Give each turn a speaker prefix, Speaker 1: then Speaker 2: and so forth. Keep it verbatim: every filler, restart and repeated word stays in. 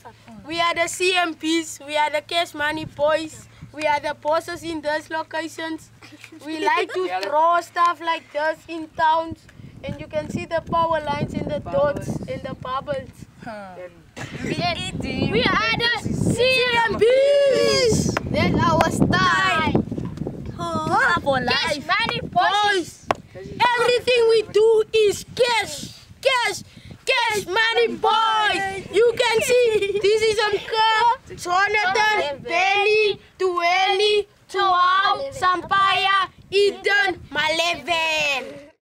Speaker 1: We are the C M Ps, we are the cash money boys, we are the bosses in those locations. We like to throw stuff like this in towns, and you can see the power lines and the dots and the bubbles.
Speaker 2: We are the
Speaker 1: C M Ps!
Speaker 2: That's our style.
Speaker 3: For
Speaker 2: Cash
Speaker 3: life.
Speaker 2: money
Speaker 1: Boys,
Speaker 2: boys.
Speaker 1: everything we do is cash, cash, cash money boys. You can see this is on K, Jonathan, Benny, Tueli, Tuau, Sampaya, Eden, Maleven.